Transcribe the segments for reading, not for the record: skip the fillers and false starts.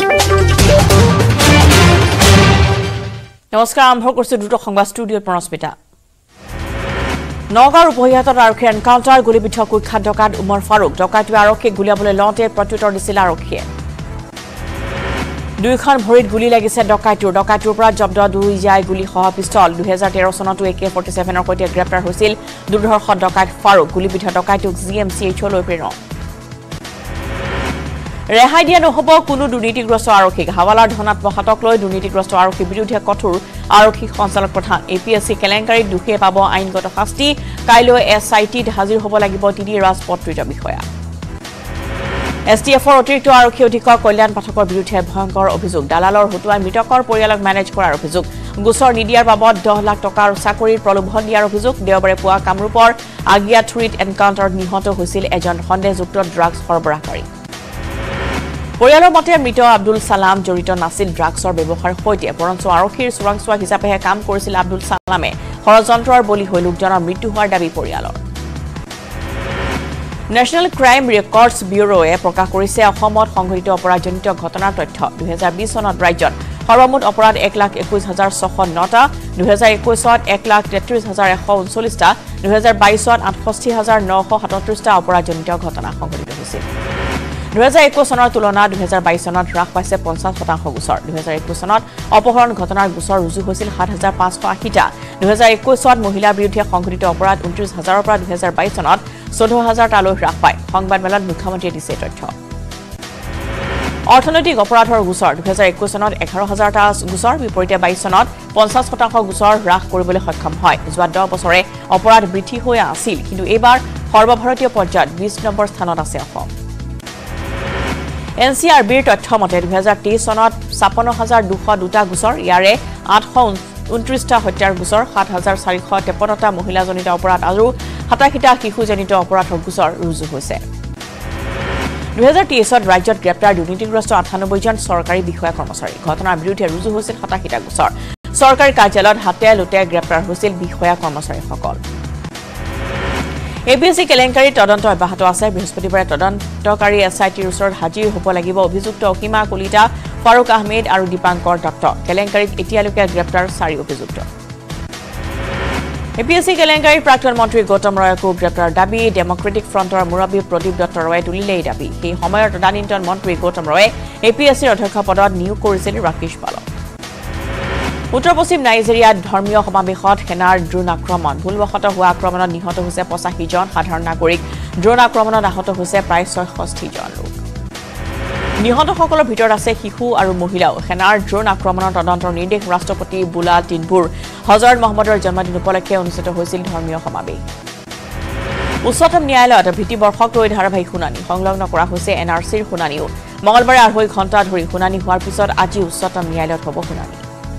নমস্কাৰ আৰম্ভ কৰিছো দুটো সংবাদ ষ্টুডিঅ'ৰ প্ৰণস্মিতা নগাঁৱৰ উপহিয়াতত আৰক্ষীৰ এনকাউণ্টাৰ গুলীবিদ্ধ কুখ্যাত ডকাইত উমৰ ফাৰুক ডকাইটোৱে আৰক্ষীক গুলীয়াবলৈ লওঁতে প্ৰত্যুত্তৰ দিছিল আৰক্ষীয়ে দুইখন ভৰিত গুলী লাগিছে ডকাইটোৰ পৰা জব্দ দুই জাই গুলীসহ পিষ্টল 2013 চনতো AK-47 ৰ সৈতে গ্ৰেপ্তাৰ হৈছিল দুৰ্ধৰ্ষ ডকাইত ফাৰুক গুলীবিদ্ধ ডকাইটোক GMCHলৈ প্ৰেৰণ ৰেহাই দিয়া নহ'ব কোনো দুৰ্নীতিগ্ৰস্ত আৰক্ষীক হাৱালাৰ ধনাত্মক হাতক লৈ দুৰ্নীতিগ্ৰস্ত আৰক্ষীৰ বিৰুদ্ধে কঠোৰ আৰক্ষী সঞ্চালক প্ৰধান APSC কেলেংকাৰীত দুখে পাব আইনগত শাস্তি কাইলৈ SITত হাজিৰ হ'ব লাগিব তিনি ৰাজপত্ৰিত বিষয়া STFৰ অতিৰিক্ত আৰক্ষী অধীক্ষক কল্যাণ পাঠকৰ বিৰুদ্ধে ভয়ংকৰ অভিযোগ দালালৰ হতুৱাই মৃতকৰ পৰিয়ালক মেনেজ কৰাৰ অভিযোগ গোচৰ নিদিয়াৰ বাবদ 10 লাখ টকাৰ চাকৰিৰ প্ৰলোভন দিয়াৰ অভিযোগ দেওবাৰে পুৱা কামৰূপৰ আগিয়াথুৰিত এনকাউণ্টাৰত নিহত হৈছিল এজন সন্দেহযুক্ত ড্ৰাগছ সৰবৰাহকাৰী পৰিয়ালৰ মতে মৃত আব্দুল সালাম জড়িত নাছিল ড্ৰাগছৰ ব্যৱহাৰৰ সৈতে বৰঞ্চ আৰক্ষীৰ চোৰাংচোৱা হিচাপেহে কাম কৰিছিল আব্দুল সালামে ষড়যন্ত্ৰৰ বলি হৈ লোকজনৰ মৃত্যু হোৱাৰ দাবী পৰিয়ালৰ নেশ্যনেল ক্ৰাইম ৰেকৰ্ডছ ব্যুৰোৱে প্ৰকাশ কৰিছে অসমত সংঘটিত অপৰাধজনিত ঘটনাৰ তথ্য 2020 চনত ৰাজ্যত সৰ্বমুঠ অপৰাধ 1,21,609টা 2021 ত 1,33,139টা 2022 ত 68,937টা অপৰাধজনিত ঘটনা সংঘটিত হৈছিল 2021 চনৰ তুলনাত 2022 চনত হ্ৰাস পাইছে 50% গোচৰ 2021 চনত অপহৰণ ঘটনাৰ গোচৰ ৰুজু হৈছিল 7,580টা 2021 চনত মহিলাৰ বিৰুদ্ধে সংঘটিত অপৰাধ 29,000ৰ পৰা 2022 চনত 14,000টালৈ হ্ৰাস পায় সংবাদমেলত মুখ্যমন্ত্ৰীয়ে দিছে তথ্য অৰ্থনৈতিক অপৰাধৰ গোচৰ 2021 চনত 11,000টা গোচৰ বিপৰীতে 22 চনত 50% গোচৰ হ্ৰাস কৰিবলৈ সক্ষম হয় যোৱা 10 বছৰে অপৰাধ বৃদ্ধি হৈ আছিল কিন্তু এইবাৰ সৰ্বভাৰতীয় পৰ্যায়ত 20 নম্বৰ স্থানত আছে অসম NCRBৰ তথ্য মতে 2023 চনত 56,202টা গোচৰ ইয়াৰে 829টা হত্যাৰ গোচৰ 7,453টা মহিলাজনিত অপৰাধ আৰু 87টা শিশুজনিত অপৰাধৰ গোচৰ ৰুজু হৈছে 2023 ত ৰাজ্যত গ্ৰেপ্তাৰ দুৰ্নীতিগ্ৰস্ত 98 জন চৰকাৰী বিষয়া কৰ্মচাৰী ঘটনাৰ বিৰুদ্ধে ৰুজু হৈছিল 87টা গোচৰ চৰকাৰী কাৰ্যালয়ত হাতে লুটে গ্ৰেপ্তাৰ হৈছিল বিষয়া কৰ্মচাৰীসকল APSC কেলেংকাৰী তদন্ত অব্যাহত আছে বৃহস্পতিবাৰে তদন্তকাৰী SITৰ ওচৰত হাজিৰ হ'ব লাগিব অভিযুক্ত অকিমা কলিতা ফাৰুক আহমেদ আৰু দীপাংকৰ দত্ত কেলেংকাৰীত এতিয়ালৈকে গ্ৰেপ্তাৰ 4 অভিযুক্ত APSC কেলেংকাৰীৰ প্ৰাক্তন মন্ত্ৰী গৌতম ৰয়কো গ্ৰেপ্তাৰ দাবী ডেমক্ৰেটিক ফ্ৰণ্টৰ মুৰব্বী প্ৰদীপ দত্ত ৰয়ে তুলিলে এই দাবী সেই সময়ৰ তদানীন্তন মন্ত্ৰী গৌতম ৰয়ে APSCৰ অধ্যক্ষ পদত নিয়োগ কৰিছিল ৰাকেশ পালক উত্তৰ পশ্চিম নাইজেৰিয়াত ধৰ্মীয় সমাৱেশত সেনাৰ ড্ৰোন আক্ৰমণ ভুলবশতঃ হোৱা আক্ৰমণত নিহত হৈছে 85 জন সাধাৰণ নাগৰিক ড্ৰোন আক্ৰমণত আহত হৈছে প্ৰায় 66 জন লোক নিহতসকলৰ ভিতৰত আছে শিশু আৰু মহিলাও সেনাৰ ড্ৰোন আক্ৰমণৰ তদন্তৰ নিৰ্দেশ ৰাষ্ট্ৰপতি বুলা টিনপুৰ হজৰত মহম্মদৰ জন্মদিন উপলক্ষে অনুষ্ঠিত হৈছিল ধৰ্মীয় সমাৱেশ উচ্চতম ন্যায়ালয়ত ভিত্তিবৰ্ষক লৈ ধাৰাবাহিক শুনানি সংলগ্ন কৰা হৈছে NRCৰ শুনানিও মঙলবাৰে 2.5 ঘণ্টা ধৰি শুনানি হোৱাৰ পিছত আজি উচ্চতম ন্যায়ালয়ত হ'ব শুনানি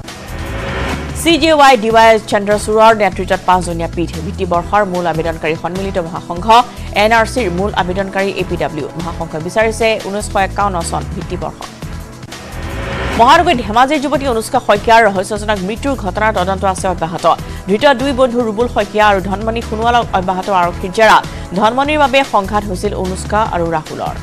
CJY DY চন্দ্ৰচূড়ৰ নেতৃত্বত 5জনীয়া পীঠ ভিত্তিবৰ্ষৰ মূল আবেদনকাৰী সন্মিলিত মহাসংঘ NRCৰ মূল আবেদনকাৰী APW মহাসংঘই বিচাৰিছে 1951 চন ভিত্তিবৰ্ষ মহানগৰীৰ ধেমাজিৰ যুৱতী অনুষ্কা শইকীয়াৰ ৰহস্যজনক মৃত্যুৰ ঘটনাৰ তদন্ত আছে অব্যাহত ধৃত দুই বন্ধু ৰুবুল শইকীয়া আৰু ধনমণি সোণোৱালক অব্যাহত আৰক্ষীৰ জেৰা ধনমণিৰ বাবে সংঘাত হৈছিল অনুষ্কা আৰু ৰাহুলৰ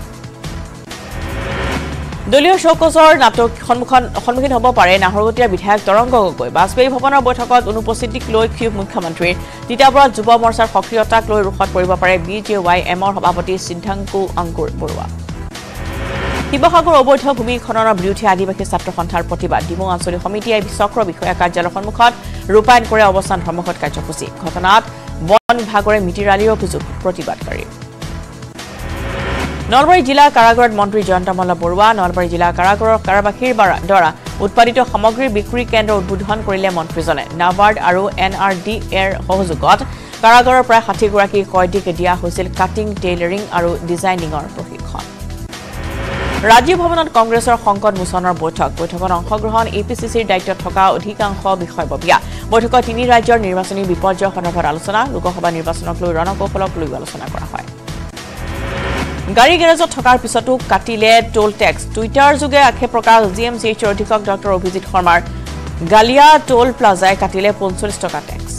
দলীয় শোকজৰ নাটক সন্মুখীন হ'ব পাৰে নাহৰগতীয়া বিধায়ক তৰংগ গগৈ বাজপেয়ী ভৱনৰ বৈঠকত অনুপস্থিতিক লৈ ক্ষোভ মুখ্যমন্ত্ৰীৰ তিতাবৰত যুৱ মৰ্চাৰ সক্ৰিয়তাক লৈ ৰোষত পৰিব পাৰে BJYMৰ সভাপতি সিদ্ধাংকু অংকুৰ বৰুৱা শিৱসাগৰ অবৈধ ভূমি খননৰ বিৰুদ্ধে আদিবাসী ছাত্ৰ সন্থাৰ প্ৰতিবাদ ডিমৌ আঞ্চলিক সমিতিয়ে চক্ৰ বিষয়া কাৰ্যালয়ৰ সন্মুখত ৰূপায়ণ কৰে অৱস্থান ধৰ্মঘট কাৰ্যসূচী ঘটনাত বন বিভাগৰে মিতি ৰালিৰ অভিযোগ প্ৰতিবাদকাৰী নলবাৰী জিলা কাৰাগাৰত মন্ত্ৰী জয়ন্ত মল্ল বৰুৱা নলবাৰী জিলা কাৰাগাৰৰ কাৰাবাসীৰ দ্বাৰা উৎপাদিত সামগ্ৰীৰ বিক্ৰী কেন্দ্ৰ উদ্বোধন কৰিলে মন্ত্ৰীজনে নাবাৰ্ড আৰু NRDAৰ সহযোগত কাৰাগাৰৰ প্ৰায় 60 গৰাকী কয়দীক দিয়া হৈছিল কাটিং টেইলাৰিং আৰু ডিজাইনিঙৰ প্ৰশিক্ষণ ৰাজ্য ভৱনত কংগ্ৰেছৰ সংকট মোচনৰ বৈঠকত অংশগ্ৰহণ APCCৰ দায়িত্বত থকা অধিকাংশ বিষয়ববীয়া বৈঠকত তিনি ৰাজ্যৰ নিৰ্বাচনী বিপৰ্যয় সন্দৰ্ভত আলোচনা লোকসভা নিৰ্বাচনক লৈ ৰণকৌশলক লৈ আলোচনা কৰা হয় গাড়ী গেৰেজত থকাৰ পিছতো কাটিলে টোল টেক্স টুইটাৰ যোগে আক্ষেপ প্ৰকাশ GMCHৰ অধীক্ষক ডক্টৰ অভিজিত শৰ্মাৰ গালিয়া টোল প্লাজাই কাটিলে 45 টকা টেক্স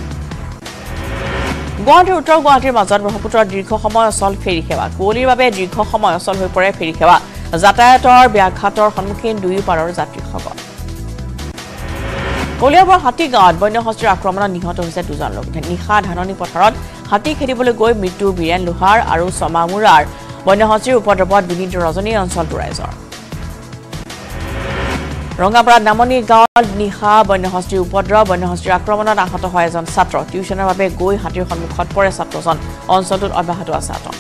গুৱাহাটীৰ উত্তৰ গুৱাহাটীৰ মাজত ব্ৰহ্মপুত্ৰৰ দীৰ্ঘ সময় অচল ফেৰী সেৱা কুঁৱলীৰ বাবে দীৰ্ঘ সময় অচল হৈ পৰে ফেৰী সেৱা যাতায়াতৰ ব্যাঘাতৰ সন্মুখীন দুয়োপাৰৰ যাত্ৰীসকল কলিয়াবৰ হাতীগাঁৱত বন্যহস্তীৰ আক্ৰমণত নিহত হৈছে দুজন লোক নিশা ধাননি পথাৰত হাতী খেদিবলৈ গৈ মৃত্যু বীৰেন লোহাৰ আৰু সমামুৰাৰ বন্যহস্তীৰ উপদ্ৰৱত বিনীত ৰজনী অঞ্চলটোৰ ৰাইজৰ ৰঙাপাৰাত নামনি গাঁৱত নিশা বন্যহস্তীৰ উপদ্ৰৱ বন্যহস্তীৰ আক্ৰমণত আহত হয় এজন ছাত্ৰ টিউচনৰ বাবে গৈ হাতীৰ সন্মুখত পৰে ছাত্ৰজন অঞ্চলটোত অব্যাহত আছে আতংক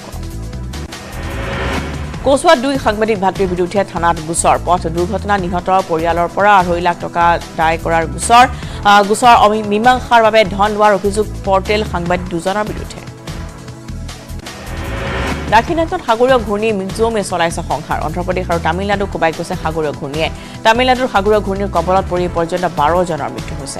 কোচৱাত 2 সাংবাদিক ভাতৃৰ বিৰুদ্ধে থানাত গোচৰ পথ দুৰ্ঘটনা নিহত পৰিয়ালৰ পৰা 2.5 লাখ টকা দায় কৰাৰ গোচৰ মীমাংসাৰ বাবে ধন লোৱাৰ অভিযোগ পৰ্টেল সাংবাদিক দুজনৰ বিৰুদ্ধে দাক্ষিণাত্যত সাগৰীয় ঘূৰ্ণী মিজোমে চলাইছে সংসাৰ অন্ধ্ৰপ্ৰদেশ আৰু তামিলনাডু কোবাই গৈছে সাগৰীয় ঘূৰ্ণীয়ে তামিলনাডুৰ সাগৰীয় ঘূৰ্ণীৰ কবলত পৰি পৰ্যন্ত 12 জনৰ মৃত্যু হৈছে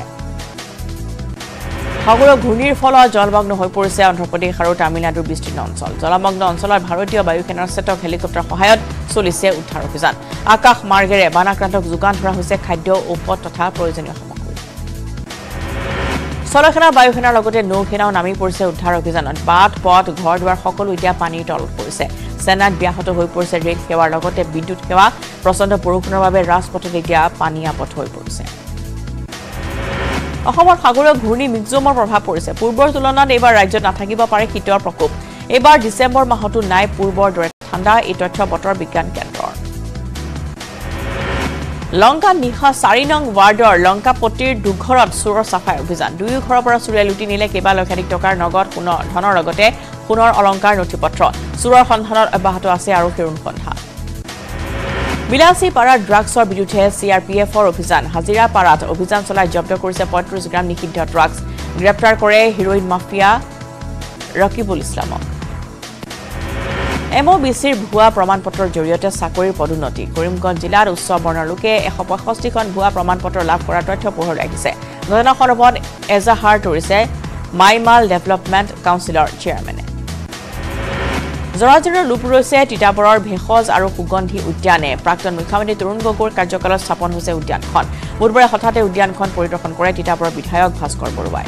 সাগৰীয় ঘূৰ্ণীৰ ফলত জলমগ্ন হৈ পৰিছে অন্ধ্ৰপ্ৰদেশ আৰু তামিলনাডুৰ বিস্তীৰ্ণ অঞ্চল জলমগ্ন অঞ্চলত ভাৰতীয় বায়ুসেনাৰ চেতক হেলিকপ্টাৰ সহায়ত চলিছে উদ্ধাৰ অভিযান আকাশ মাৰ্গেৰে বানাক্ৰান্তক যোগান ধৰা হৈছে খাদ্য ঔষধ তথা প্ৰয়োজনীয় সামগ্ৰী স্থলসেনা বায়ুসেনাৰ লগতে নৌসেনাও নামি পৰিছে উদ্ধাৰ অভিযানত বাট পথ ঘৰ দুৱাৰ সকলো এতিয়া পানীৰ তলত পৰিছে সেনাত ব্যাহত হৈ পৰিছে ৰেল সেৱাৰ লগতে বিদ্যুৎ সেৱা প্ৰচণ্ড বৰষুণৰ বাবে ৰাজপথত এতিয়া পানী আপত হৈ পৰিছে অসমৰ সাগৰীয় ঘূৰ্ণী মিজোমৰ প্ৰভাৱ পৰিছে পূৰ্বৰ তুলনাত এইবাৰ ৰাজ্যত নাথাকিব পাৰে শীতৰ প্ৰকোপ এইবাৰ ডিচেম্বৰ মাহতো নাই পূৰ্বৰ দৰে ঠাণ্ডা এই তথ্য বতৰ বিজ্ঞান কেন্দ্ৰৰ লংকা নিশা 4 নং ৱাৰ্ডৰ লংকাপট্টিৰ দুঘৰত চোৰৰ চাফাই অভিযান দুয়ো ঘৰৰ পৰা চুৰিয়াই লুটি নিলে কেইবা লক্ষাধিক টকাৰ নগদ ধনৰ লগতে সোণৰ অলংকাৰ নথিপত্ৰ চোৰৰ সন্ধানত অব্যাহত আছে আৰু হেৰুণ সন্ধান বিলাসী পাৰাত ড্ৰাগছৰ বিৰুদ্ধে চিআৰপিএফৰ অভিযান হাজিৰা পাৰাত অভিযান চলাই জব্দ কৰিছে 35 গ্ৰাম নিষিদ্ধ ড্ৰাগছ গ্ৰেপ্তাৰ কৰে হিৰোইন মাফিয়া ৰকিবুল ইছলামক এমঅবিচিৰ ভুৱা প্ৰমাণপত্ৰৰ জৰিয়তে চাকৰিৰ পদোন্নতি কৰিমগঞ্জ জিলাৰ উচ্চ বৰ্ণৰ লোকে 165খন ভুৱা প্ৰমাণপত্ৰ লাভ কৰাৰ তথ্য পোহৰ লাগিছে ঘটনা সন্দৰ্ভত এজাহাৰ তৰিছে মাইমাল ডেভেলপমেণ্ট কাউন্সিলৰ চেয়াৰমেনে জৰাজীৰৰ লোপ ৰৈছে তিতাবৰৰ ভেষজ আৰু সুগন্ধি উদ্যানে প্ৰাক্তন মুখ্যমন্ত্ৰী তৰুণ গগৈৰ কাৰ্যকালত স্থাপন হৈছে উদ্যানখন বুধবাৰে হঠাতে উদ্যানখন পৰিদৰ্শন কৰে তিতাবৰৰ বিধায়ক ভাস্কৰ বৰুৱাই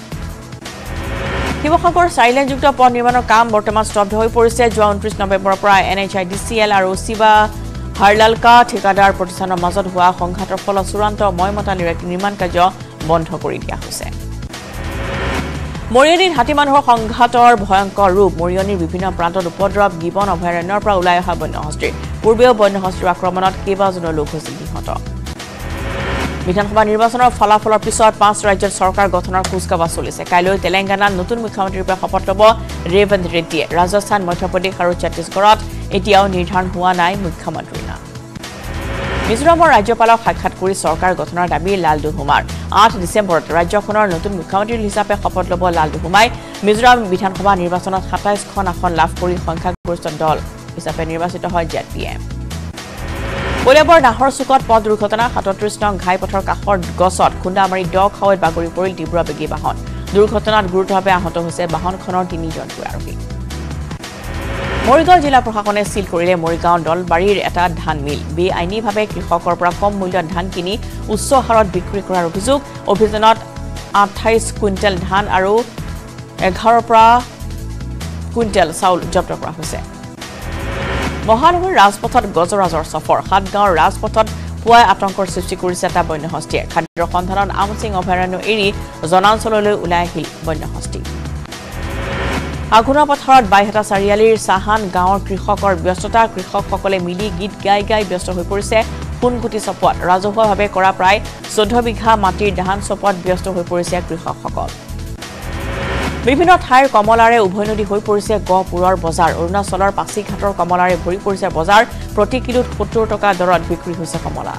শিৱসাগৰ চাইলেনযুক্ত পথ নিৰ্মাণৰ কাম বৰ্তমান স্তব্ধ হৈ পৰিছে যোৱা 29 নৱেম্বৰৰ পৰা NHIDCL আৰু শিৱা হাৰলালকা ঠিকাদাৰ প্ৰতিষ্ঠানৰ মাজত হোৱা সংঘাতৰ ফলত চূড়ান্ত ময়মতা নিৰ্মাণ কাৰ্য বন্ধ কৰি দিয়া হৈছে মৰিয়নিৰ হাতী মানুহৰ সংঘাতৰ ভয়ংকৰ ৰূপ মৰিয়নিৰ বিভিন্ন প্ৰান্তত উপদ্ৰৱ গিবন অভয়াৰণ্যৰ পৰা ওলাই অহা বন্যহস্তীৰ পূৰ্বেও বন্যহস্তীৰ আক্ৰমণত কেইবাজনো লোক হৈছিল নিহত বিধানসভা নিৰ্বাচনৰ ফলাফলৰ পিছত 5 ৰাজ্যৰ চৰকাৰ গঠনৰ কুচকাৱাজ চলিছে কাইলৈ তেলেংগানাত নতুন মুখ্যমন্ত্ৰীৰূপে শপত ল'ব ৰেৱন্ত ৰেড্ডীয়ে ৰাজস্থান মধ্যপ্ৰদেশ আৰু ছত্তীশগড়ত এতিয়াও নিৰ্ধাৰণ হোৱা নাই মুখ্যমন্ত্ৰীৰ নাম মিজোৰামৰ ৰাজ্যপালক সাক্ষাৎ কৰি চৰকাৰ গঠনৰ দাবী লালদুহুমাৰ 8 ডিচেম্বৰত ৰাজ্যখনৰ নতুন মুখ্যমন্ত্ৰী হিচাপে শপত ল'ব লালদুহুমাই মিজোৰাম বিধানসভা নিৰ্বাচনত 27খন আসন লাভ কৰি সংখ্যাগৰিষ্ঠ দল হিচাপে নিৰ্বাচিত হয় জেপিএম কলিয়াবৰ নাহৰ চুকত পথ দুৰ্ঘটনা 37 নং ঘাইপথৰ কাষৰ গছত খুন্দা মাৰি দ খাৱৈত বাগৰি পৰিল তীব্ৰবেগী বাহন দুৰ্ঘটনাত গুৰুতৰভাৱে আহত হৈছে বাহনখনৰ 3জন আৰোহী মৰিগাঁও জিলা প্ৰশাসনে সিল কৰিলে মৰিগাঁও দলবাৰীৰ এটা ধান মিল বেআইনীভাৱে কৃষকৰ পৰা কম মূল্যত ধান কিনি উচ্চ হাৰত বিক্ৰী কৰাৰ অভিযানত 28 কুইণ্টেল ধান আৰু 11 পৰা কুইণ্টেল চাউল জব্দ কৰা হৈছে মহানগৰীৰ ৰাজপথত গজৰাজৰ সফৰ 7 গাঁৱৰ ৰাজপথত পুৱাই আতংকৰ সৃষ্টি কৰিছে এটা বন্যহস্তীয়ে খাদ্যৰ সন্ধানত আমচিং অভয়াৰণ্য এৰি জনাঞ্চললৈ ওলাই আহিল বন্যহস্তী আগুনা পথাৰত বাইহাটা চাৰিআলিৰ সাহান গাঁৱৰ কৃষকৰ ব্যস্ততা কৃষকসকলে মিলি গীত গাই ব্যস্ত হৈ পৰিছে সোণগুটি চপোৱাত ৰাজহুৱাভাৱে কৰা প্ৰায় 14 বিঘা মাটিৰ ধান চপোৱাত ব্যস্ত হৈ পৰিছে কৃষকসকল বিভিন্ন ঠাইৰ কমলাৰে উভৈনদী হৈ পৰিছে গহপুৰৰ বজাৰ অৰুণাচলৰ পাছিঘাটৰ কমলাৰে ভৰি পৰিছে বজাৰ প্ৰতি কিলোত 70 টকা দৰত বিক্ৰী হৈছে কমলা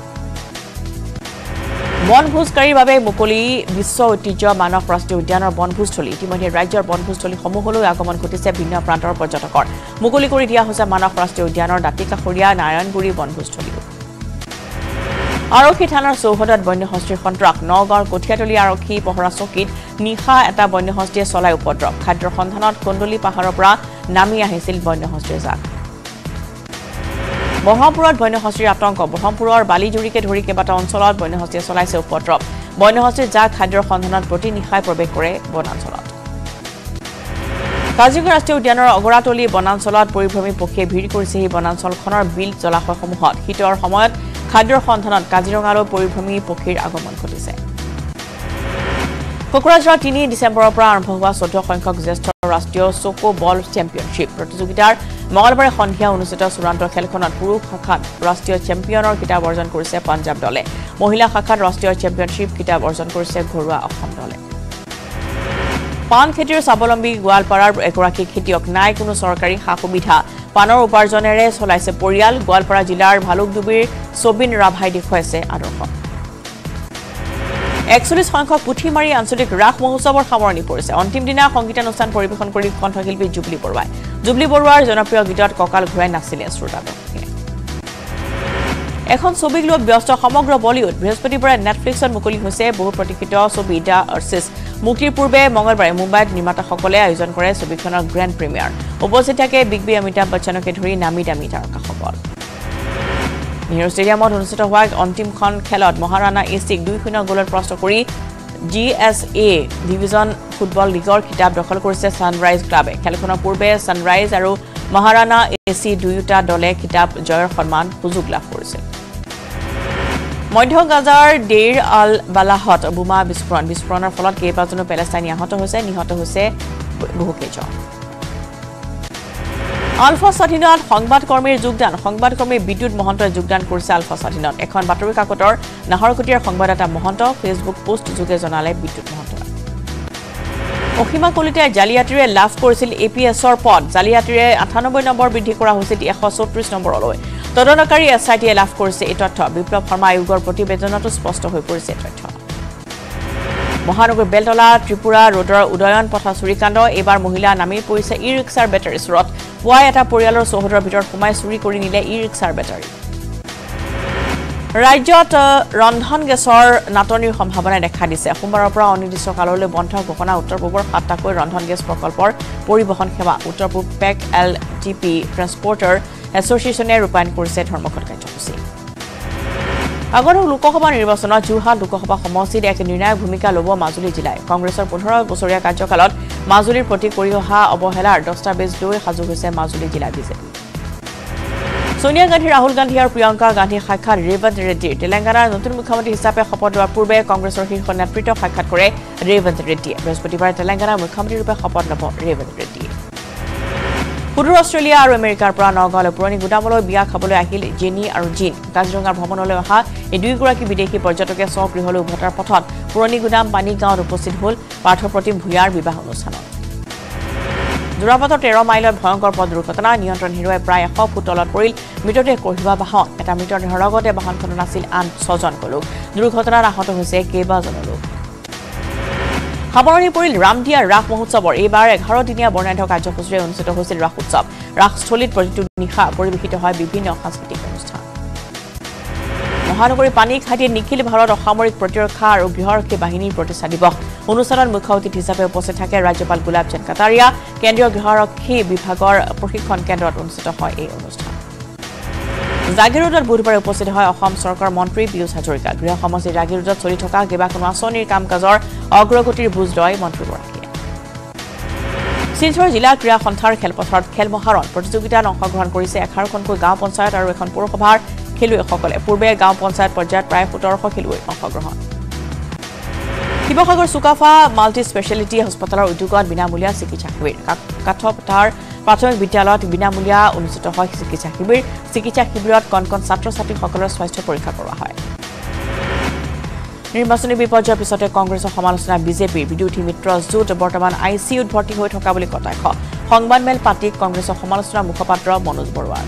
বনভোজকাৰীৰ বাবে মুকলি বিশ্ব ঐতিহ্য মানস ৰাষ্ট্ৰীয় উদ্যানৰ বনভোজস্থলী ইতিমধ্যে ৰাজ্যৰ বনভোজস্থলীসমূহলৈ আগমন ঘটিছে ভিন্ন প্ৰান্তৰ পৰ্যটকৰ মুকলি কৰি দিয়া হৈছে মানস ৰাষ্ট্ৰীয় উদ্যানৰ দাঁতিকাষৰীয়া নাৰায়ণগুৰি বনভোজস্থলী আৰক্ষী থানাৰ চৌহদত বন্যহস্তীৰ সন্ত্ৰাস নগাঁৱৰ কঠিয়াতলী আৰক্ষী পহৰা চকীত নিশা এটা বন্যহস্তীয়ে চলাই উপদ্ৰৱ খাদ্যৰ সন্ধানত কন্দলি পাহাৰৰ পৰা নামি আহিছিল বন্যহস্তীৰ জাক ব্ৰহ্মপুৰত বন্যহস্তীৰ আতংক ব্ৰহ্মপুৰৰ বালিজুৰিকে ধৰি কেইবাটা অঞ্চলত বন্যহস্তীয়ে চলাইছে উপদ্ৰৱ বন্যহস্তীৰ জাক খাদ্যৰ সন্ধানত প্ৰতি নিশাই প্ৰৱেশ কৰে বনাঞ্চলত কাজিৰঙা ৰাষ্ট্ৰীয় উদ্যানৰ অগৰাতলী বনাঞ্চলত পৰিভ্ৰমী পক্ষীয়ে ভিৰ কৰিছে এই বনাঞ্চলখনৰ বিল জলাশয়সমূহত শীতৰ সময়ত খাদ্যৰ সন্ধানত কাজিৰঙালৈ পৰিভ্ৰমী পক্ষীৰ আগমন ঘটিছে কোকৰাঝাৰৰ 3 ডিচেম্বৰৰ পৰা আৰম্ভ হোৱা 14 সংখ্যক জ্যেষ্ঠ ৰাষ্ট্ৰীয় চকো বল চেম্পিয়নশ্বিপ প্ৰতিযোগিতাৰ মঙলবাৰে সন্ধিয়া অনুষ্ঠিত চূড়ান্ত খেলখনত পুৰুষ শাখাত ৰাষ্ট্ৰীয় চেম্পিয়নৰ কিতাপ অৰ্জন কৰিছে পঞ্জাৱ দলে মহিলা শাখাত ৰাষ্ট্ৰীয় চেম্পিয়নশ্বিপ কিতাপ অৰ্জন কৰিছে ঘৰুৱা অসম দলে পান খেতিৰ স্বাৱলম্বী গোৱালপাৰাৰ এগৰাকী খেতিয়ক নাই কোনো চৰকাৰী সা-সুবিধা পানৰ উপাৰ্জনেৰে চলাইছে পৰিয়াল গোৱালপাৰা জিলাৰ ভালুকডুবিৰ সবিন ৰাভাই দেখুৱাইছে আদৰ্শ 41 সংখ্যক পুথিমাৰী আঞ্চলিক ৰাস মহোৎসৱৰ সামৰণি পৰিছে অন্তিম দিনা সংগীতানুষ্ঠান পৰিৱেশন কৰি কণ্ঠশিল্পী জুবলি বৰুৱাৰ জনপ্ৰিয় গীতত ককাল ঘূৰাই নাছিলে শ্ৰোতাগণে এখন ছবিক লৈ ব্যস্ত সমগ্ৰ বলিউড বৃহস্পতিবাৰে নেটফ্লিক্সত মুকলি হৈছে বহু প্ৰতীক্ষিত ছবি দ্য আৰ্চিছ মুক্তিৰ পূৰ্বে মঙলবাৰে মুম্বাইত নিৰ্মাতাসকলে আয়োজন কৰে ছবিখনৰ গ্ৰেণ্ড প্ৰিমিয়াৰ উপস্থিত থাকে বিগ বি অমিতাভ বচ্চনকে ধৰি নামী দামী তাৰকাসকল নেহৰু ষ্টেডিয়ামত অনুষ্ঠিত হোৱা অন্তিমখন খেলত মহাৰাণা এচিক 2-0 গ'লত পৰাস্ত কৰি GSA ডিভিজন ফুটবল লীগৰ খিতাপ দখল কৰিছে সানৰাইজ ক্লাবে খেলখনৰ পূৰ্বে সানৰাইজ আৰু মহাৰাণা এচি দুয়োটা দলে খিতাপ জয়ৰ সন্মান সুযোগ লাভ কৰিছিল মধ্য গাজাৰ ডেৰ আল বালাহত বোমা বিস্ফোৰণৰ ফলত কেইবাজনো পেলেষ্টাইনী আহত হৈছে নিহত হৈছে বহুকেইজন আলফা স্বাধীনত সংবাদকৰ্মী বিদ্যুৎ মহন্তই যোগদান কৰিছে আলফা স্বাধীনত এখন বাতৰি কাকতৰ নাহৰকটীয়াৰ সংবাদদাতা মহন্ত ফেচবুক পোষ্ট যোগে জনালে বিদ্যুৎ মহন্ত অসীমা কলিতাই জালিয়াতিৰে লাভ কৰিছিল এপিএছৰ পদ জালিয়াতিৰে 98 নম্বৰ বৃদ্ধি কৰা হৈছিল 134 নম্বৰলৈ তদন্তকাৰী এছআইটিয়ে লাভ কৰিছে এই তথ্য বিপ্লৱ শৰ্মা আয়োগৰ প্ৰতিবেদনতো স্পষ্ট হৈ পৰিছে তথ্য মহানগৰ বেলতলা ত্ৰিপুৰা ৰোডৰ উদয়ন পথা চুৰিকাণ্ড এবাৰ মহিলা নামি পৰিছে ই ৰিক্সাৰ বেটাৰী চুৰত পুৱাই এটা পৰিয়ালৰ চৌহদৰ ভিতৰত সোমাই চুৰি কৰি নিলে ই ৰিক্সাৰ বেটাৰী ৰাজ্যত ৰন্ধন গেছৰ নাটনিৰ সম্ভাৱনা দেখা দিছে সোমবাৰৰ পৰা অনিৰ্দিষ্ট কাললৈ বন্ধ ঘোষণা উত্তৰ পূবৰ 7টাকৈ ৰন্ধন গেছ প্ৰকল্পৰ পৰিবহণ সেৱা উত্তৰ পূব পেক এলটিপি ট্ৰান্সপৰ্টাৰ এছ'চিয়েশ্যনে ৰূপায়ণ কৰিছে ধৰ্মঘট কাৰ্যসূচী আগন্তুক লোকসভা নিৰ্বাচনত যোৰহাট লোকসভা সমষ্টিত এক নিৰ্ণায়ক ভূমিকা ল'ব মাজুলী জিলাই কংগ্ৰেছৰ 15 বছৰীয়া কাৰ্যকালত মাজুলীৰ প্ৰতি কৰি অহা অৱহেলাৰ দস্তাবেজ লৈ সাজু হৈছে মাজুলী জিলা বিজেপি সোনিয়া গান্ধী ৰাহুল গান্ধী আৰু প্ৰিয়ংকা গান্ধীৰ সাক্ষাৎ ৰেৱন্ত ৰেড্ডীৰ তেলেংগানাৰ নতুন মুখ্যমন্ত্ৰী হিচাপে শপত লোৱাৰ পূৰ্বে কংগ্ৰেছৰ শীৰ্ষ নেতৃত্বক সাক্ষাৎ কৰে ৰেৱন্ত ৰেড্ডীয়ে বৃহস্পতিবাৰে তেলেংগানাৰ মুখ্যমন্ত্ৰীৰূপে শপত ল'ব ৰেৱন্ত ৰেড্ডীয়ে সুদূৰ অষ্ট্ৰেলিয়া আৰু আমেৰিকাৰ পৰা নগাঁৱলৈ পুৰণি গুদামলৈ বিয়া খাবলৈ আহিল জেনি আৰু জিন কাজিৰঙাৰ ভ্ৰমণলৈ অহা এই দুয়োগৰাকী বিদেশী পৰ্যটকে স্বগৃহলৈ উভতাৰ পথত পুৰণি গুদাম পানী গাঁৱত উপস্থিত হ'ল পাৰ্থপ্ৰতিম ভূঞাৰ বিবাহ অনুষ্ঠানত যোৰাপাটৰ 13 মাইলত ভয়ংকৰ পথ দুৰ্ঘটনা নিয়ন্ত্ৰণ হেৰুৱাই প্ৰায় 100 ফুট তলত পৰিল মৃতদেহ কঢ়িওৱা বাহন এটা মৃতদেহৰ লগতে বাহনখনত আছিল আন 6জন লোক দুৰ্ঘটনাত আহত হৈছে কেইবাজনো লোক সামৰণি পৰিল ৰামদিয়া ৰাস মহোৎসৱৰ এইবাৰ 11 দিনীয়া বৰ্ণাঢ্য কাৰ্যসূচীৰে অনুষ্ঠিত হৈছিল ৰাস উৎসৱ ৰাসস্থলীত প্ৰতিটো নিশা পৰিৱেশিত হয় বিভিন্ন সাংস্কৃতিক অনুষ্ঠান মহানগৰী পানী ঘাটিত নিখিল ভাৰত অসামৰিক প্ৰতিৰক্ষা আৰু গৃহৰক্ষী বাহিনীৰ প্ৰতিষ্ঠা দিৱস অনুষ্ঠানত মুখ্য অতিথি হিচাপে উপস্থিত থাকে ৰাজ্যপাল গুলাব চান্দ কাটাৰিয়া কেন্দ্ৰীয় গৃহৰক্ষী বিভাগৰ প্ৰশিক্ষণ কেন্দ্ৰত অনুষ্ঠিত হয় এই অনুষ্ঠান জাগিৰোডত বুধবাৰে উপস্থিত হয় অসম চৰকাৰৰ মন্ত্ৰী পিয়ুষ হাজৰিকা গৃহ সমষ্টি জাগিৰোডত চলি থকা কেইবাখনো আঁচনিৰ কাম-কাজৰ অগ্ৰগতিৰ বুজ লয় মন্ত্ৰীগৰাকীয়ে শিলচৰ জিলা ক্ৰীড়া সন্থাৰ খেলপথাৰত খেল মহাৰণ প্ৰতিযোগিতাত অংশগ্ৰহণ কৰিছে 11খনকৈ গাঁও পঞ্চায়ত আৰু এখন পৌৰসভাৰ খেলুৱৈসকলে পূৰ্বে গাঁও পঞ্চায়ত পৰ্যায়ত প্ৰায় 1700 খেলুৱৈ অংশগ্ৰহণ শিৱসাগৰ চুকাফা মাল্টি স্পেচিয়েলিটি হস্পিটেলৰ উদ্যোগত বিনামূলীয়া চিকিৎসা শিবিৰ কাঠপথাৰ প্ৰাথমিক বিদ্যালয়ত বিনামূলীয়া অনুষ্ঠিত হয় চিকিৎসা শিবিৰত কণ ছাত্ৰ-ছাত্ৰীসকলৰ স্বাস্থ্য পৰীক্ষা কৰা হয় নিৰ্বাচনী বিপৰ্যয়ৰ পিছতে কংগ্ৰেছৰ সমালোচনা বিজেপিৰ বিৰোধী মিত্ৰ জোট বৰ্তমান আইচিইউত ভৰ্তি হৈ থকা বুলি কটাক্ষ সংবাদমেল পাতি কংগ্ৰেছৰ সমালোচনা মুখপাত্ৰ মনোজ বৰুৱাৰ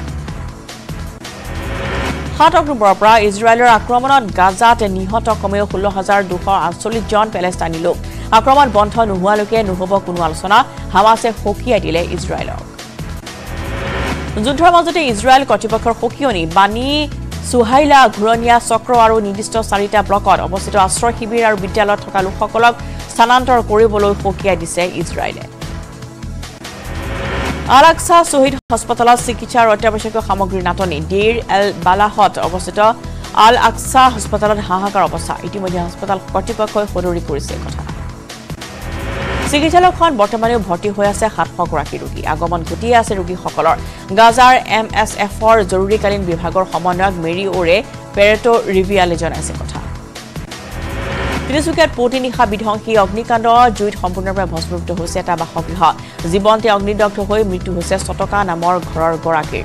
7 অক্টোবৰৰ পৰা ইজৰাইলৰ আক্ৰমণত গাজাত নিহত কমেও 16248 জন পেলেষ্টাইনী লোক আক্ৰমণ বন্ধ নোহোৱালৈকে নহ'ব কোনো আলোচনা হামাছে সকিয়াই দিলে ইজৰাইলক যুদ্ধৰ মাজতে ইজৰাইল কৰ্তৃপক্ষৰ সকিয়নি বানী সুহাইলা ঘুৰণীয়া চক্ৰ আৰু নিৰ্দিষ্ট 4টা ব্লকত অৱস্থিত আশ্ৰয় শিবিৰ আৰু বিদ্যালয়ত থকা লোকসকলক স্থানান্তৰ কৰিবলৈ সকিয়াই দিছে ইজৰাইলে আল-আকছা শহীদ হাস্পতালত চিকিৎসাৰ অত্যাৱশ্যকীয় সামগ্ৰীৰ নাটনি ডেৰ এল বালাহত অৱস্থিত আল-আকছা হাস্পতালত হাহাকাৰ অৱস্থা ইতিমধ্যে হাস্পতাল কৰ্তৃপক্ষই সদৰি কৰিছে কথা চিকিৎসালয়খন বৰ্তমানেও ভৰ্তি হৈ আছে 700 গৰাকী ৰোগী আগমন ঘটিয়ে আছে ৰোগীসকলৰ গাজাৰ MSFৰ জৰুৰীকালীন বিভাগৰ সমন্বয়ক মেৰী ওৰে পেৰেটো ৰিভিয়ালে জনাইছে কথা তিনিচুকীয়াত পুৱতি-নিশা বিধ্বংসী অগ্নিকাণ্ড জুইত সম্পূৰ্ণৰূপে ভস্মীভূত হৈছে এটা বাসগৃহ জীৱন্তে অগ্নিদগ্ধ হৈ মৃত্যু হৈছে চটকা নামৰ ঘৰৰ গৰাকীৰ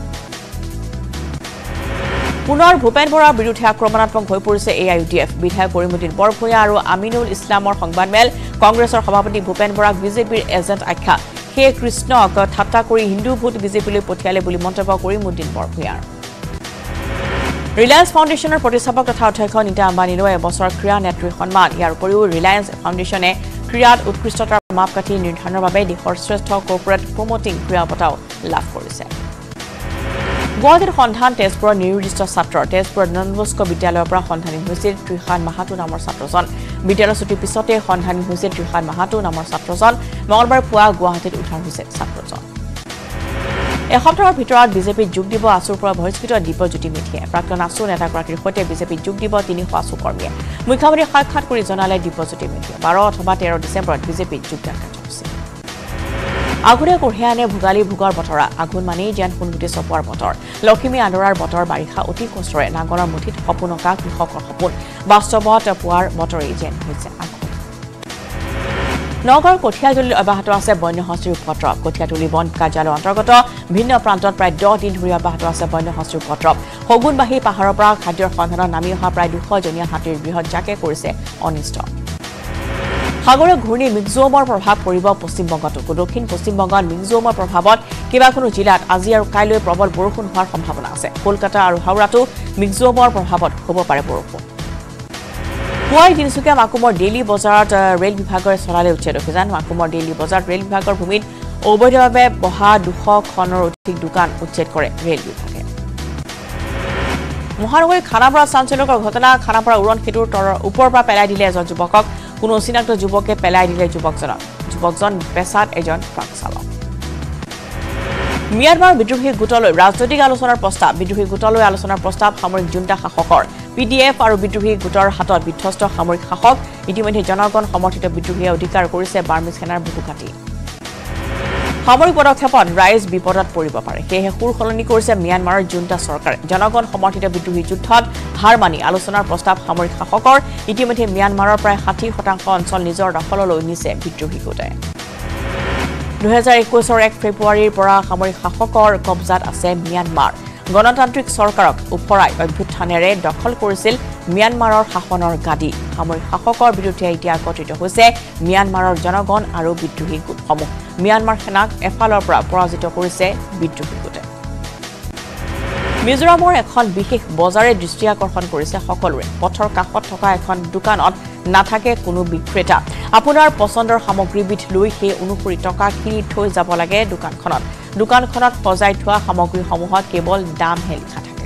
পুনৰ ভূপেন বৰাৰ বিৰুদ্ধে আক্ৰমণাত্মক হৈ পৰিছে AIUDF বিধায়ক কৰিমুদ্দিন বৰভূঞা আৰু আমিনুল ইছলামৰ সংবাদমেল কংগ্ৰেছৰ সভাপতি ভূপেন বৰাক বিজেপিৰ এজেণ্ট আখ্যা হে কৃষ্ণক ঠাট্টা কৰি হিন্দু ভোট বিজেপিলৈ পঠিয়ালে বুলি মন্তব্য কৰিমুদ্দিন বৰভূঞাৰ ৰিলায়েন্স ফাউণ্ডেশ্যনৰ প্ৰতিষ্ঠাপক তথা অধ্যক্ষ নীতা আম্বানীলৈ এবছৰ ক্ৰীড়া নেত্ৰী সন্মান ইয়াৰ উপৰিও ৰিলায়েন্স ফাউণ্ডেশ্যনে ক্ৰীড়াত উৎকৃষ্টতাৰ মাপকাঠি নিৰ্ধাৰণৰ বাবে দেশৰ শ্ৰেষ্ঠ কৰ্পোৰেট প্ৰমোটিং ক্ৰীড়া বঁটাও লাভ কৰিছে গুৱাহাটীৰ সন্ধান তেজপুৰৰ নিৰ্দিষ্ট ছাত্ৰৰ তেজপুৰৰ ননবস্কো বিদ্যালয়ৰ পৰা সন্ধানী হৈছিল ত্ৰিশান মাহাতো নামৰ ছাত্ৰজন বিদ্যালয় ছুটিৰ পিছতে সন্ধানী হৈছিল ত্ৰিশান মাহাতো নামৰ ছাত্ৰজন মঙলবাৰে পুৱা গুৱাহাটীত উদ্ধাৰ হৈছে ছাত্ৰজন এসপ্তাহৰ ভিতৰত বিজেপিত যোগ দিব আছুৰ পৰা বহিষ্কৃত দীপজ্যোতি মেধিয়ে প্ৰাক্তন আছু নেতাগৰাকীৰ সৈতে বিজেপিত যোগ দিব 300 আছু কৰ্মীয়ে মুখ্যমন্ত্ৰীক সাক্ষাৎ কৰি জনালে দীপজ্যোতি মেধিয়ে 12 অথবা 13 ডিচেম্বৰত বিজেপিত যোগদান কাৰ্যসূচী আগুনে কঢ়িয়াই আনে ভোগালী ভোগৰ বতৰা আগুন মানেই যেন সোণগুটি চপোৱাৰ বতৰ লখিমী আদৰাৰ বতৰ বাৰিষা অতি কষ্টৰে নাঙলৰ মুঠিত সপোন অঁকা কৃষকৰ সপোন বাস্তৱত পোৱাৰ বতৰেই যেন হৈছে আগুন নগৰ কঠিয়াজুলিত অব্যাহত আছে বন্যহস্তীৰ উপদ্ৰৱ কঠিয়াতুলি বন কাৰ্যালয়ৰ অন্তৰ্গত ভিন্ন প্ৰান্তত প্ৰায় 10 দিন ধৰি অব্যাহত আছে বন্যহস্তীৰ উপদ্ৰৱ হগুনবাহী পাহাৰৰ পৰা খাদ্যৰ সন্ধানত নামি অহা প্ৰায় 200 জনীয়া হাতীৰ বৃহৎ জাকে কৰিছে অনিষ্ট সাগৰৰ ঘূৰ্ণী মিগজুমৰ প্ৰভাৱ পৰিব পশ্চিমবংগতো দক্ষিণ পশ্চিমবংগত মিগজুমৰ প্ৰভাৱত কেইবাখনো জিলাত আজি আৰু কাইলৈ প্ৰবল বৰষুণ হোৱাৰ সম্ভাৱনা আছে কলকাতা আৰু হাওৰাতো মিগজুমৰ প্ৰভাৱত হ'ব পাৰে বৰষুণ পুৱাই তিনিচুকীয়া মাকুমৰ ডেইলি বজাৰত ৰেল বিভাগৰ চলালে উচ্ছেদ অভিযান মাকুমৰ ডেইলি বজাৰত ৰেল বিভাগৰ ভূমিত অবৈধভাৱে বহা 200 খনৰ অধিক দোকান উচ্ছেদ কৰে ৰেল বিভাগে মহানগৰীৰ খানাপাৰা চাঞ্চল্যকৰ ঘটনা খানাপাৰা উৰণ সেতুৰ ওপৰৰ পৰা পেলাই দিলে এজন যুৱকক কোনো অচিনাক্ত যুৱকে পেলাই দিলে যুৱকজন পেছাত এজন ট্ৰাক চালক মিয়ানমাৰ বিদ্ৰোহী গোটলৈ ৰাজনৈতিক আলোচনাৰ প্ৰস্তাৱ সামৰিক জুণ্টা শাসকৰ PDF আৰু বিদ্ৰোহী গোটৰ হাতত বিধ্বস্ত সামৰিক শাসক ইতিমধ্যে জনগণ সমৰ্থিত বিদ্ৰোহীয়ে অধিকাৰ কৰিছে বাৰ্মিজ সেনাৰ বুকু কাটি সামৰিক পদক্ষেপত ৰাইজ বিপদত পৰিব পাৰে সেয়েহে সুৰ সলনি কৰিছে মিয়ানমাৰৰ জুণ্টা চৰকাৰে জনগণ সমৰ্থিত বিদ্ৰোহী যুদ্ধত হাৰ মানি আলোচনাৰ প্ৰস্তাৱ সামৰিক শাসকৰ ইতিমধ্যে মিয়ানমাৰৰ প্ৰায় 60% অঞ্চল নিজৰ দখললৈ নিছে বিদ্ৰোহী গোটে 2021 1 ফেব্ৰুৱাৰীৰ পৰা সামৰিক শাসকৰ কব্জাত আছে মিয়ানমাৰ গণতান্ত্ৰিক চৰকাৰক উপৰাই অভ্যুত্থানেৰে দখল কৰিছিল মিয়ানমাৰৰ শাসনৰ গাদী সামৰিক শাসকৰ বিৰুদ্ধে এতিয়া একত্ৰিত হৈছে মিয়ানমাৰৰ জনগণ আৰু বিদ্ৰোহী গোটসমূহ মিয়ানমাৰ সেনাক এফালৰ পৰা পৰাজিত কৰিছে বিদ্ৰোহী গোটে মিজোৰামৰ এখন বিশেষ বজাৰে দৃষ্টি আকৰ্ষণ কৰিছে সকলোৰে পথৰ কাষত থকা এখন দোকানত নাথাকে কোনো বিক্ৰেতা আপোনাৰ পছন্দৰ সামগ্ৰীবিধ লৈ সেই অনুসৰি টকা কিনি থৈ যাব লাগে দোকানখনত সজাই থোৱা সামগ্ৰীসমূহত কেৱল দামহে লিখা থাকে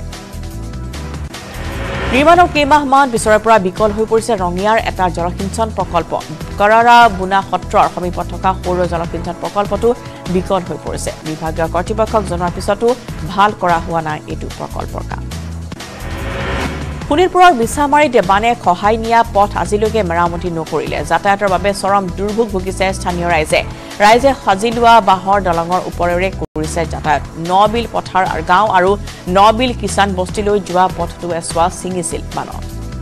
নিৰ্মাণৰ কেইমাহমান পিছৰে পৰা বিকল হৈ পৰিছে ৰঙিয়াৰ এটা জলসিঞ্চন প্ৰকল্প কৰাৰা বুনা সত্ৰৰ সমীপত থকা সৌৰ জলসিঞ্চন প্ৰকল্পটো বিকল হৈ পৰিছে বিভাগীয় কৰ্তৃপক্ষক জনোৱাৰ পিছতো ভাল কৰা হোৱা নাই এইটো প্ৰকল্পৰ কাম শোণিতপুৰৰ মিছামাৰীত বানে খহাই নিয়া পথ আজিলৈকে মেৰামতি নকৰিলে যাতায়াতৰ বাবে চৰম দুৰ্ভোগ ভুগিছে স্থানীয় ৰাইজে সাজি লোৱা বাঁহৰ দলঙৰ ওপৰেৰে কৰিছে যাতায়াত নবিল পথাৰ গাঁও আৰু নবিল কিষাণ বস্তিলৈ যোৱা পথটো এছোৱা ছিঙিছিল বানত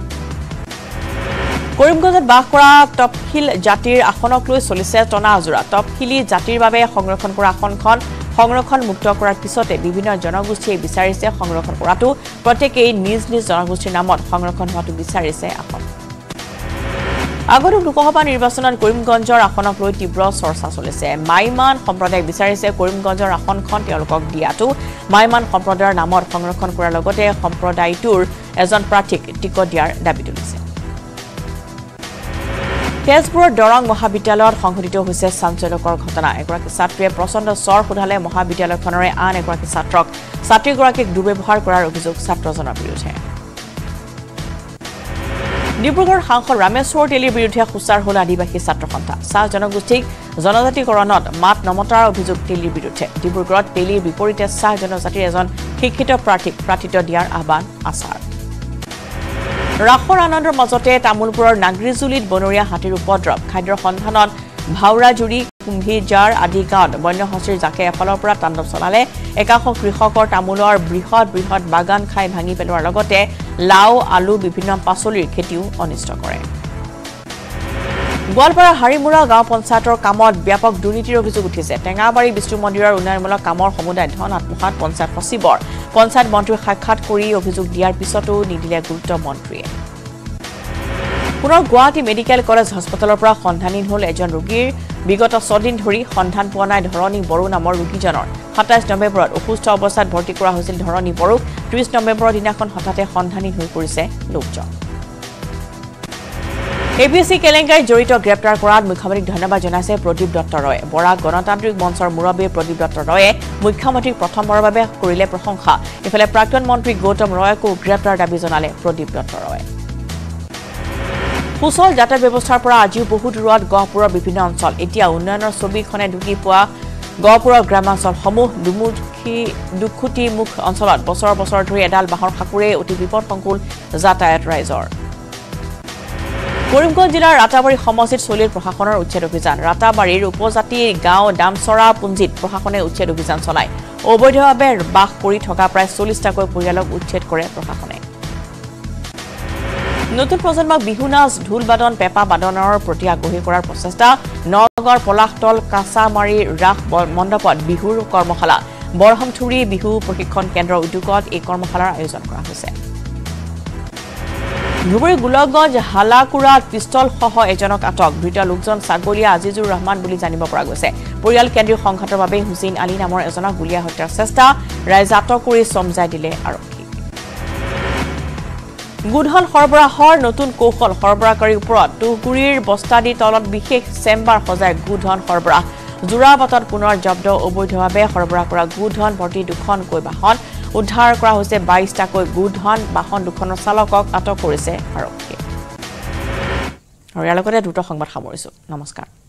কৰিমগঞ্জত বাস কৰা তপশিল জাতিৰ আসনক লৈ চলিছে টনাজোৰা তপশিলি জাতিৰ বাবে সংৰক্ষণ কৰা আসনখন সংৰক্ষণ মুক্ত কৰাৰ পিছতে বিভিন্ন জনগোষ্ঠীয়ে বিচাৰিছে সংৰক্ষণ কৰাটো প্ৰত্যেকেই নিজ জনগোষ্ঠীৰ নামত সংৰক্ষণ হোৱাটো বিচাৰিছে আসন আগন্তুক লোকসভা নিৰ্বাচনত কৰিমগঞ্জৰ আসনক লৈ তীব্ৰ চৰ্চা চলিছে মাইমান সম্প্ৰদায়ে বিচাৰিছে কৰিমগঞ্জৰ আসনখন তেওঁলোকক দিয়াটো মাইমান সম্প্ৰদায়ৰ নামত সংৰক্ষণ কৰাৰ লগতে সম্প্ৰদায়টোৰ এজন প্ৰাৰ্থীক টিকট দিয়াৰ দাবী তুলিছে তেজপুৰৰ দৰং মহাবিদ্যালয়ত সংঘটিত হৈছে চাঞ্চল্যকৰ ঘটনা এগৰাকী ছাত্ৰীয়ে প্ৰচণ্ড স্বৰ সোধালে মহাবিদ্যালয়খনৰে আন এগৰাকী ছাত্ৰীগৰাকীক দুৰ্ব্যৱহাৰ কৰাৰ অভিযোগ ছাত্ৰজনৰ বিৰুদ্ধে ডিব্ৰুগড় সাংসদ ৰামেশ্বৰ তেলীৰ বিৰুদ্ধে সুচাৰ হ'ল আদিবাসী ছাত্ৰ সন্থা চাহ জনগোষ্ঠীক জনজাতিকৰণত মাত নমতাৰ অভিযোগ তেলীৰ বিৰুদ্ধে ডিব্ৰুগড়ত তেলীৰ বিপৰীতে চাহ জনজাতিৰ এজন শিক্ষিত প্ৰাৰ্থীক প্ৰাৰ্থিত্ব দিয়াৰ আহ্বান আছাৰ ৰাসৰ আনন্দৰ মাজতে তামুলপুৰৰ নাগৰিজুলিত বনৰীয়া হাতীৰ উপদ্ৰৱ খাদ্যৰ সন্ধানত ভাওৰাজুৰি কুম্ভীজাৰ আদি গাঁৱত বন্যহস্তীৰ জাকে এফালৰ পৰা তাণ্ডৱ চলালে একাংশ কৃষকৰ তামোলৰ বৃহৎ বাগান খাই ভাঙি পেলোৱাৰ লগতে লাও আলু বিভিন্ন পাচলিৰ খেতিও অনিষ্ট কৰে গোৱালপাৰা হাৰিমুৰা গাঁও পঞ্চায়তৰ কামত ব্যাপক দুৰ্নীতিৰ অভিযোগ উঠিছে টেঙাবাৰী বিষ্ণু মন্দিৰৰ উন্নয়নমূলক কামৰ সমুদায় ধন আত্মসাৎ পঞ্চায়ত সচিবৰ পঞ্চায়ত মন্ত্ৰীক সাক্ষাৎ কৰি অভিযোগ দিয়াৰ পিছতো নিদিলে গুৰুত্ব মন্ত্ৰীয়ে পুনৰ গুৱাহাটী মেডিকেল কলেজ হাস্পতালৰ পৰা সন্ধানহীন হ'ল এজন ৰোগীৰ বিগত 6 দিন ধৰি সন্ধান পোৱা নাই ধৰণী বড়ো নামৰ ৰোগীজনৰ 27 নৱেম্বৰত অসুস্থ অৱস্থাত ভৰ্তি কৰা হৈছিল ধৰণী বড়োক 30 নৱেম্বৰৰ দিনাখন হঠাতে সন্ধানহীন হৈ পৰিছে লোকজন এবিসি কেলেংকাৰীত জড়িত গ্ৰেপ্তাৰ কৰাত মুখ্যমন্ত্ৰীক ধন্যবাদ জনাইছে প্ৰদীপ দত্ত ৰয় বৰাক গণতান্ত্ৰিক মঞ্চৰ মুৰব্বী প্ৰদীপ দত্ত ৰয়ে মুখ্যমন্ত্ৰীক প্ৰথমবাৰৰ বাবে কৰিলে প্ৰশংসা ইফালে প্ৰাক্তন মন্ত্ৰী গৌতম ৰয়কো গ্ৰেপ্তাৰ দাবী জনালে প্ৰদীপ দত্ত ৰয় সুচল যাতায়াত ব্যৱস্থাৰ পৰা আজিও বহু দূৰত গহপুৰৰ বিভিন্ন অঞ্চল এতিয়া উন্নয়নৰ ছবিখনে ঢুকি পোৱা গহপুৰৰ গ্ৰামাঞ্চলসমূহ দুখুটি মুখ অঞ্চলত বছৰ ধৰি এডাল বাঁহৰ খাকুৰে অতি বিপদসংকুল যাতায়াত ৰাইজৰ কৰিমগঞ্জ জিলাৰ ৰাতাবাৰী সমষ্টিত চলিল প্ৰশাসনৰ উচ্ছেদ অভিযান ৰাতাবাৰীৰ উপজাতিৰ গাঁও দামচৰা পুঞ্জিত প্ৰশাসনে উচ্ছেদ অভিযান চলায় অবৈধভাৱে বাস কৰি থকা প্ৰায় 40টাকৈ পৰিয়ালক উচ্ছেদ কৰে প্ৰশাসনে নতুন প্ৰজন্মক বিহু নাচ ঢোল বাদন পেপা বাদনৰ প্ৰতি আগ্ৰহী কৰাৰ প্ৰচেষ্টা নগৰ পলাশতল কাছামাৰী ৰাস মণ্ডপত বিহুৰ কৰ্মশালা বৰহমথুৰি বিহু প্ৰশিক্ষণ কেন্দ্ৰৰ উদ্যোগত এই কৰ্মশালাৰ আয়োজন কৰা হৈছে ধুবুৰী গোলকগঞ্জ হালাকুৰাত পিষ্টলসহ এজনক আটক ধৃত লোকজন ছাগলীয়া আজিজুৰ ৰহমান বুলি জানিব পৰা গৈছে পৰিয়াল কেন্দ্ৰীয় সংঘাতৰ বাবে হুছেইন আলী নামৰ এজনক গুলীয়া হত্যাৰ চেষ্টা ৰাইজে আটক কৰি সমজাই দিলে আৰক্ষী গুধন সৰবৰাহৰ নতুন কৌশল সৰবৰাহকাৰীৰ ওপৰত তুহগুৰিৰ বস্তাদি তলত বিশেষ চেম্বাৰ সজাই গুধন সৰবৰাহ জোৰাবাটত পুনৰ জব্দ অবৈধভাৱে সৰবৰাহ কৰা গুধন ভৰ্তি দুখনকৈ বাহন উদ্ধাৰ কৰা হৈছে 22টাকৈ গুধন বাহন দুখনৰ চালকক আটক কৰিছে আৰক্ষীয়ে আৰু ইয়াৰ লগতে দ্ৰুত সংবাদ সামৰিছো নমস্কাৰ